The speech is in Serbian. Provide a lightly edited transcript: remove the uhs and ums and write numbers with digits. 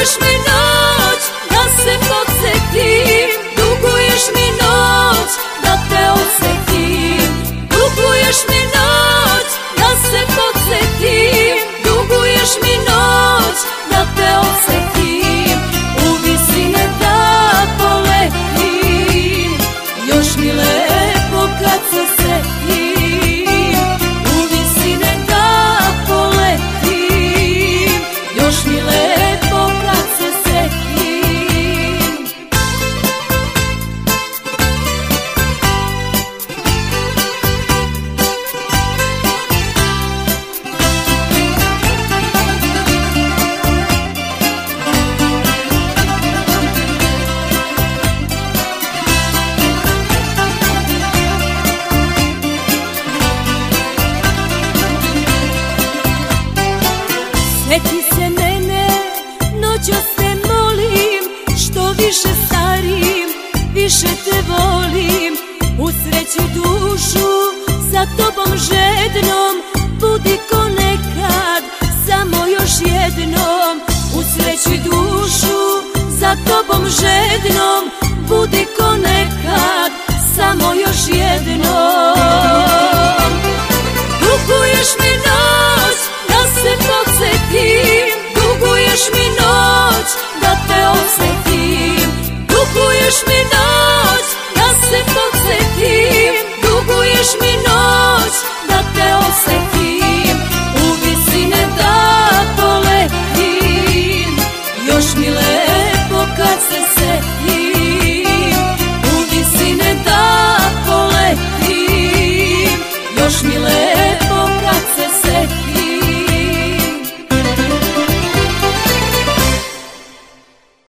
Duguješ mi noć da se podsjetim, duguješ mi noć da te osjetim. Duguješ mi noć da se podsjetim, duguješ mi noć da te osjetim. U visine da poletim, još mi lepo kad se sretim. U visine da poletim, još mi lepo kad se sretim. Sjeti